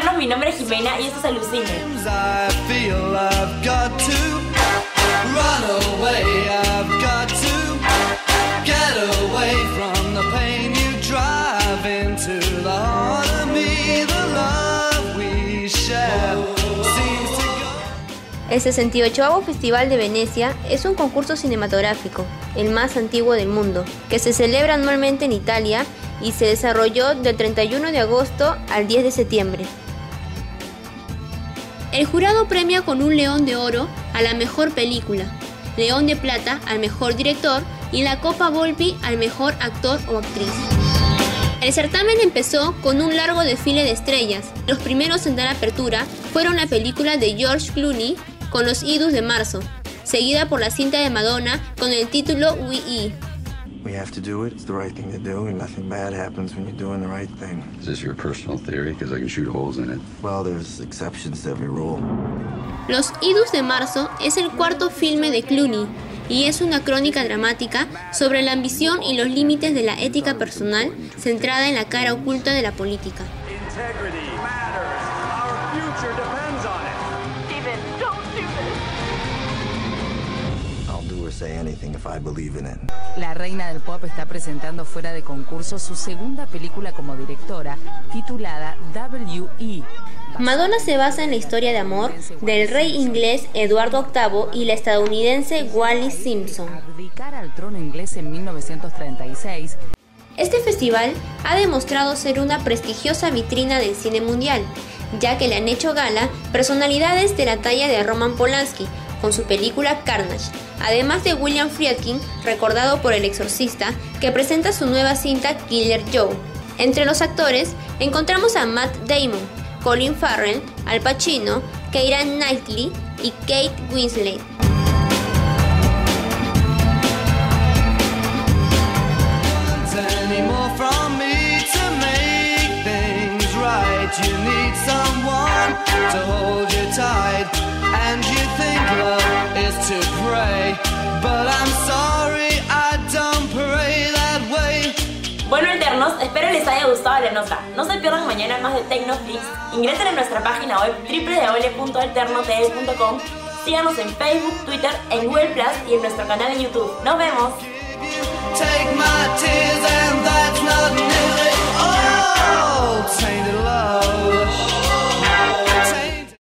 acompañarnos. Mi nombre es Jimena y esto es Alucine. El 68º Festival de Venecia es un concurso cinematográfico, el más antiguo del mundo, que se celebra anualmente en Italia y se desarrolló del 31 de agosto al 10 de septiembre. El jurado premia con un León de Oro a la mejor película, León de Plata al mejor director y la Copa Volpi al mejor actor o actriz. El certamen empezó con un largo desfile de estrellas. Los primeros en dar apertura fueron la película de George Clooney con Los Idus de Marzo, seguida por la cinta de Madonna con el título We. We have to do it. It's the right thing to do, and nothing bad happens when you're doing the right thing. Is this your personal theory? Because I can shoot holes in it. Well, there's exceptions to every rule. Los Idus de Marzo es el cuarto filme de Clooney y es una crónica dramática sobre la ambición y los límites de la ética personal centrada en la cara oculta de la política. Integrity matters. Our future depends on it. Steven, don't do this. I'll do or say anything if I believe in it. La reina del pop está presentando fuera de concurso su segunda película como directora, titulada W.E. Madonna se basa en la historia de amor del rey inglés Eduardo VIII y la estadounidense Wallis Simpson. Abdicar al trono inglés en 1936. Este festival ha demostrado ser una prestigiosa vitrina del cine mundial, ya que le han hecho gala personalidades de la talla de Roman Polanski con su película Carnage, además de William Friedkin, recordado por El Exorcista, que presenta su nueva cinta Killer Joe. Entre los actores encontramos a Matt Damon, Colin Farrell, Al Pacino, Keira Knightley y Kate Winslet. Bueno, Eternos, espero les haya gustado la nota. No se pierdan mañana más de Tecnoflix. Ingresen en nuestra página web www.alternotv.com. Síganos en Facebook, Twitter, en Google Plus y en nuestro canal en YouTube. ¡Nos vemos! Take my tears and that's not nearly all. Tainted love.